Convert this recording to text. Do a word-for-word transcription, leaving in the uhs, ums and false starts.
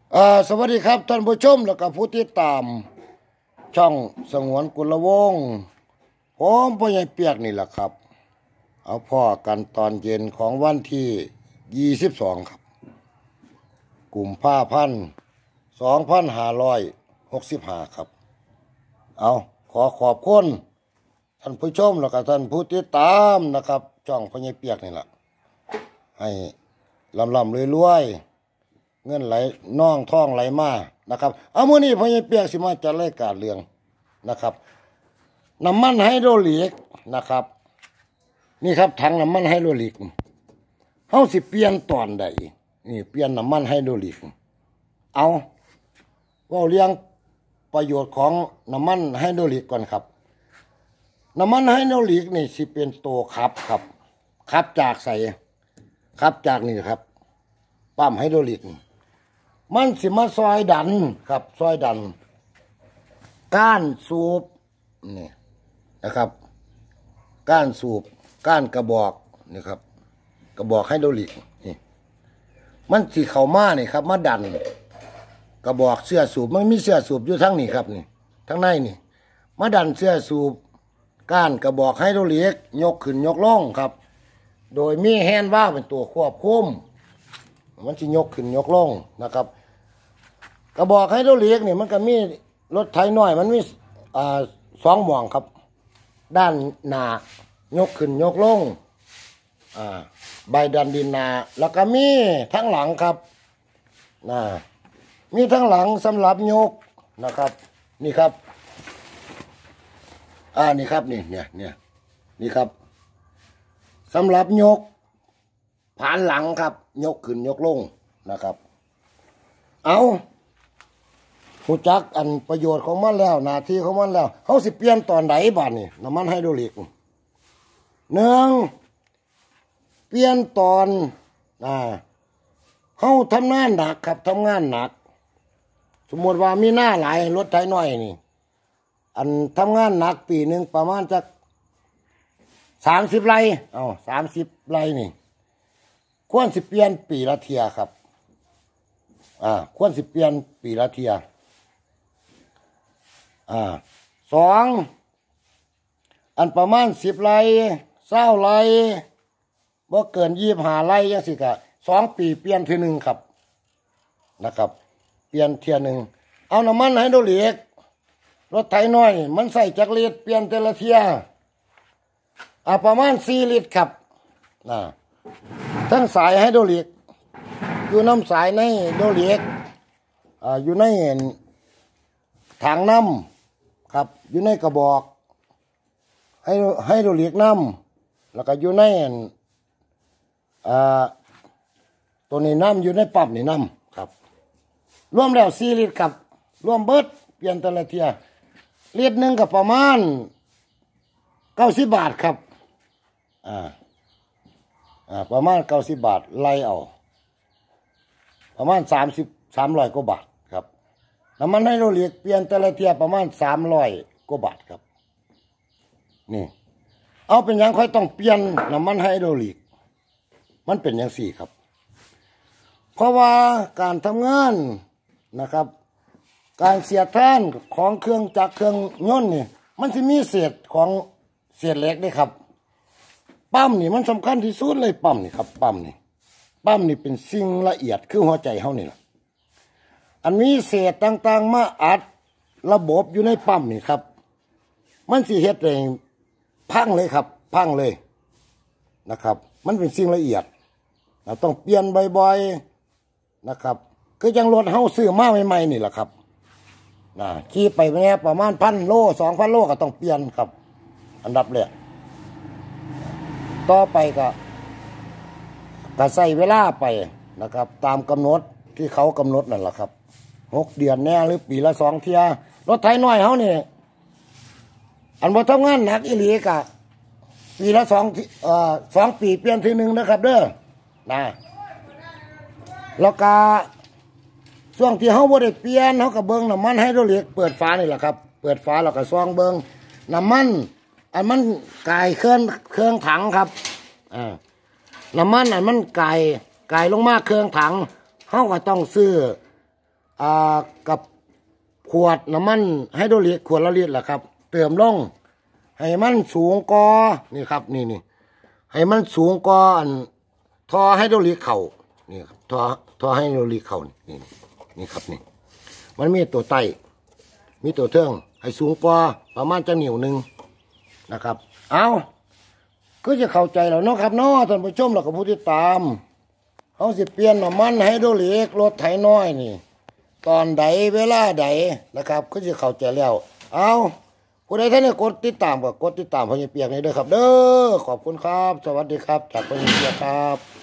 อ่าสวัสดีครับท่านผู้ชมแล้วก็ผู้ติดตามช่องสงวนกุลวงศ์ผมพ่อใหญ่เปียกนี่แหละครับเอาพ่อกันตอนเย็นของวันที่ยี่สิบสองครับกุมภาพันธ์สองพันห้าร้อยหกสิบห้าครับเอาขอขอบคุณท่านผู้ชมแล้วก็ท่านผู้ติดตามนะครับช่องพ่อใหญ่เปียกนี่แหละให้ลำลำรวยๆเงินไหลน่องท่องไหลมานะครับเอามื้อนี้พ่อใหญ่เปียกสิมาจัดรายการเรื่องนะครับน้ำมันไฮโดรลิกนะครับนี่ครับถังน้ำมันไฮโดรลิกเฮาสิเปลี่ยนตอนใดนี่เปลี่ยนน้ำมันไฮโดรลิกเอาเว้าเรื่องประโยชน์ของน้ำมันไฮโดรลิกก่อนครับน้ำมันไฮโดรลิกนี่สิเป็นตัวขับครับขับจากใส่ขับจากนี่ครับปั๊มไฮโดรลิกมันสิมาซอยดันครับซอยดันก้านสูบนี่นะครับก้านสูบก้านกระบอกนี่ครับกระบอกไฮโดรลิกนี่มันสิเข้ามานี่ครับมาดันกระบอกเสื้อสูบมันมีเสื้อสูบอยู่ทั้งนี้ครับนี่ทั้งในนี่มาดันเสื้อสูบก้านกระบอกไฮโดรลิกยกขึ้นยกลงครับโดยมีแฮนด์ว่าเป็นตัวควบคุมมันจะยกขึ้นยกลงนะครับกระบอกไฮโดรลิกนี่มันก็มีรถไถน้อยมันมีอ่าสองหม่องครับด้านหน้ายกขึ้นยกลงอ่าใบดันดินหน้าแล้วก็มีทั้งหลังครับนะมีทั้งหลังสำหรับยกนะครับนี่ครับอ่านี่ครับนี่เนี่ยเนี่ยนี่ครับสำหรับยกผ่านหลังครับยกขึ้นยกลงนะครับเอาผู้จักอันประโยชน์ของมันแล้วหน้าที่ของมันแล้วเขาสิเปลี่ยนตอนไหนบ้านนี่น้ำมันไฮโดรลิกหนึ่งเปลี่ยนตอนอ่าเขาทำงานหนักครับทำงานหนักสมมติว่ามีหน้าหลายรถไถน้อยนี่อันทำงานหนักปีหนึ่งประมาณจะสามสิบไร่เอาสามสิบไร่นี่ควรสิเปลี่ยนปีละเทียครับอ่าควรสิเปลี่ยนปีละเทียอ่าสองอันประมาณสิบไร่เศร้าไร่บ่เกินยี่สิบห้าไร่ยังสิกะสองปีเปลี่ยนทีหนึ่งครับนะครับเปลี่ยนเทียหนึ่งเอาน้ำมันไฮโดรลิกรถไถน้อยมันใส่จักรลิตรเปลี่ยนแต่ละเทียอ่าประมาณสี่ลิตรครับนะทั้งสายไฮโดรลิกอยู่น้ำสายในไฮโดรลิกอ่าอยู่ในถังน้ำครับอยู่ในกระบอกให้ไฮโดรลิกน้ำแล้วก็อยู่ในอ่าตัวนี้น้ำอยู่ในปั๊มนี่น้ำครับรวมแล้วสี่ลิตรครับรวมเบิดเปลี่ยนแต่ละเทียลิตรหนึ่งก็ประมาณเก้าสิบบาทครับอ่าอ่าประมาณเก้าสิบบาทไล่เอาประมาณสามสิบสามร้อยกว่าบาทครับน้ำมันไฮโดรลิกเปลี่ยนแต่ละเทียประมาณสามร้อยกว่าบาทครับนี่เอาเป็นอย่างค่อยต้องเปลี่ยนน้ำมันไฮโดรลิกมันเป็นอย่างสี่ครับเพราะว่าการทำงานนะครับการเสียดแทนของเครื่องจักรเครื่องยนต์นี่มันจะมีเศษของเศษเหล็กด้วยครับปั๊มนี่มันสำคัญที่สุดเลยปั๊มนี่ครับปั๊มนี่ปั๊มนี่เป็นสิ่งละเอียดคือหัวใจเฮานี่แหละอันนี้เศษต่างๆมาอัดระบบอยู่ในปั๊มนี่ครับมันสิเฮ็ดให้พังเลยครับพังเลยนะครับมันเป็นสิ่งละเอียดเราต้องเปลี่ยนบ่อยๆนะครับคือจังรถเฮาซื้อมาใหม่ๆนี่แหละครับนะขี่ไปแม่ประมาณพันโลสองพันโลก็ต้องเปลี่ยนครับอันดับแรกต่อไปก็ก็ใส่เวลาไปนะครับตามกำหนดที่เขากำหนดนั่นแหละครับหกเดือนแน่หรือปีละสองเที่ยรถไถน้อยเขาเนี่ยอันว่าทำงานหนักอีหลีกะปีละสองเอ่อสองปีเปลี่ยนทีหนึ่งนะครับเด้อนะแล้วก็ช่วงที่เขาบ่ได้เปลี่ยนเขาก็เบิ้งน้ำมันไฮโดรลิกเปิดฝานี่แหละครับเปิดฝาแล้วก็ซองเบิ้งน้ำมันอันมันกายเครื่องเครื่องถังครับอ่าน้ำมันอันมันกายกายลงมาเครื่องถังเขาก็ต้องซื้ออ่ากับขวดน้ำมันไฮโดรลิกขวดละลิตรแหละครับเติมลงให้มันสูงกอนี่ครับนี่นี่ให้มันสูงกออันท่อไฮโดรลิกเข่านี่ครับท่อท่อไฮโดรลิกเข่านี่นี่ครับนี่มันมีตัวไตมีตัวเทิงให้สูงกว่าประมาณจะนิ้วหนึ่งนะครับเอาก็จะเข้าใจแล้วเนาะครับเนาะท่านผู้ชมแล้วก็ผู้ที่ตามเขาสิเปลี่ยนน้ำมันไฮโดรลิกรถไถน้อยนี่ตอนใดเวลาใดนะครับก็จะเข้าใจแล้วเอาผู้ใดท่านเนี่ยกดติดตามก็กดติดตามพญเปียกนี่ด้วยครับเด้อขอบคุณครับสวัสดีครับจากพญเปียกครับ